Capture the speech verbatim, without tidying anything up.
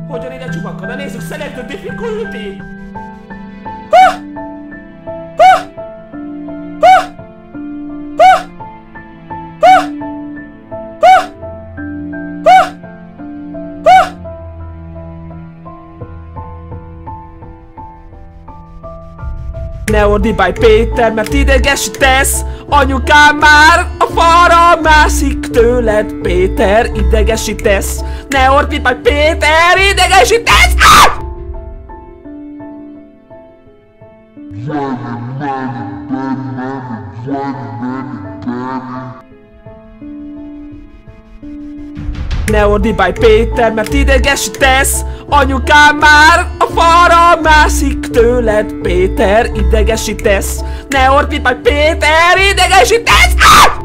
Hogyan ide csupakka? De nézzük, select the difficulty! Ne ordibálj Péter, mert idegesítesz. Anyukám már a falra mászik tőled, Péter, idegesítesz. Ne ordibálj Péter, idegesítesz! Ah! Ne ordibálj Péter, mert idegesítesz. Anyukám már a falra mászik tőled, Péter, idegesítesz. Ne ordibálj Péter, idegesítesz! Ah!